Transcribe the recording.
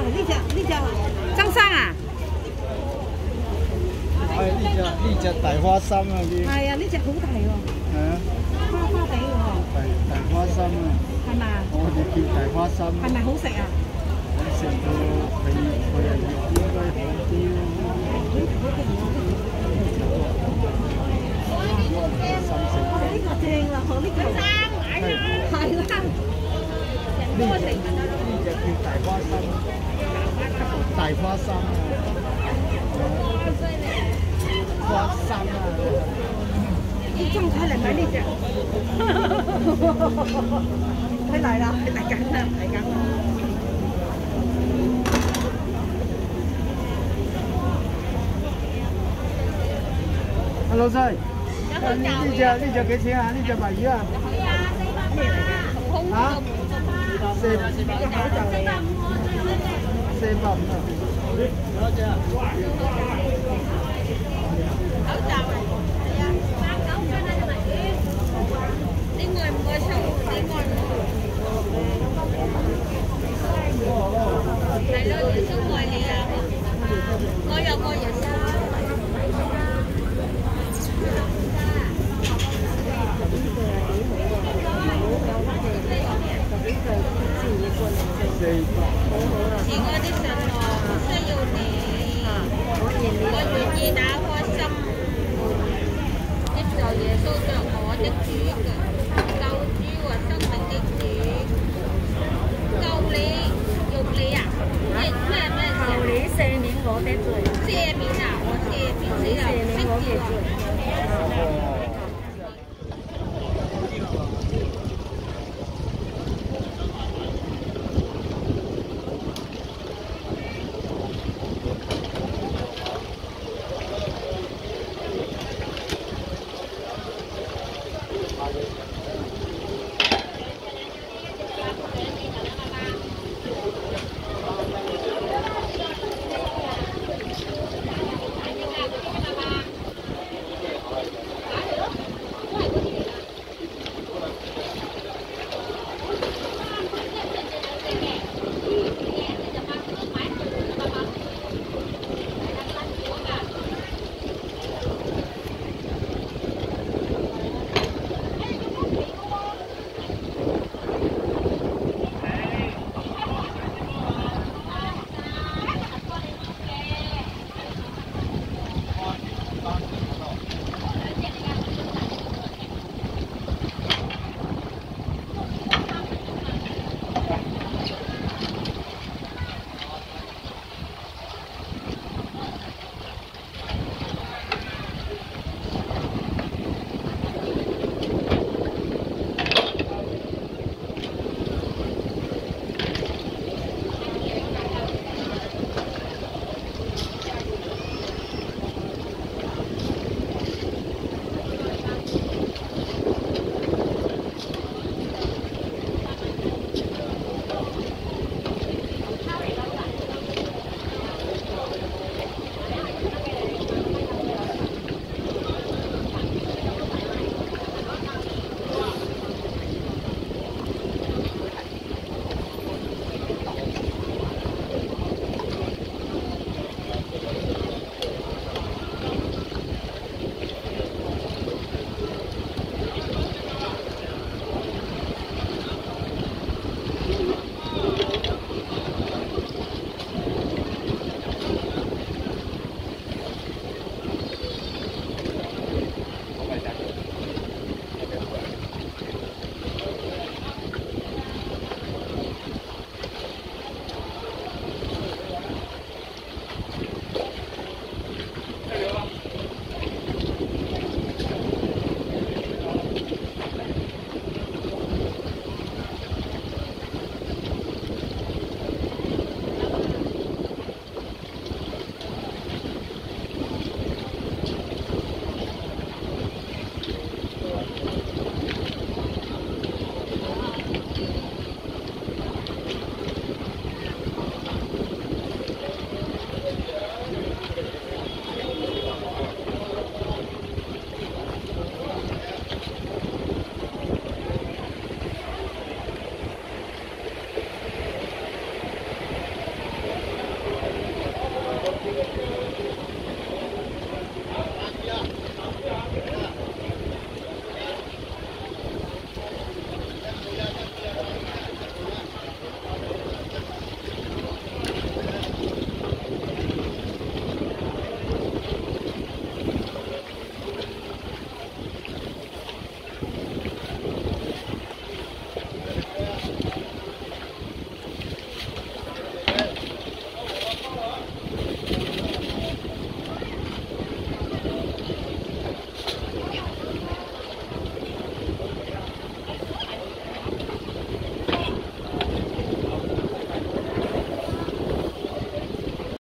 呢只曾生啊？ 係呢只大花心啊啲。 係啊，呢只好大喎。 係啊。 花花地喎。 大花心啊。係嘛？ 我哋叫大花心。 係咪好食啊？ 食到佢係應該好啲咯。呢個正啦，呢個生買啦。係啦。呢只叫大花心，大花心啊，花心啊！你仲睇嚟買呢只？睇嚟啦，嚟緊啦，嚟緊啦！阿老細，呢只幾錢啊？呢只鮪魚啊？咩嚟㗎？嚇？400你啊？450啊？多隻啊？口罩啊？係啊，39蚊啊隻鮪魚。你愛唔愛收？你愛唔愛？係咯，都愛你啊！我又愛人生。似我啲信我需要你，我願意打開心，接受耶穌作我的主。